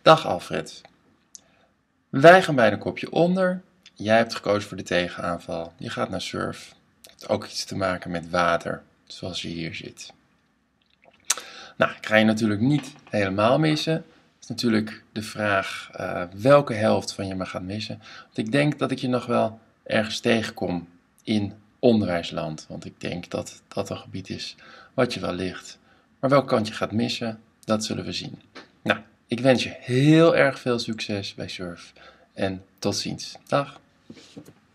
Dag Alfred. Wij gaan bij een kopje onder. Jij hebt gekozen voor de tegenaanval. Je gaat naar surf. Het heeft ook iets te maken met water, zoals je hier ziet. Nou, ik ga je natuurlijk niet helemaal missen. Het is natuurlijk de vraag welke helft van je me gaat missen. Want ik denk dat ik je nog wel ergens tegenkom in onderwijsland. Want ik denk dat dat een gebied is wat je wel ligt. Maar welk kant je gaat missen, dat zullen we zien. Nou, ik wens je heel erg veel succes bij surf. En tot ziens. Dag.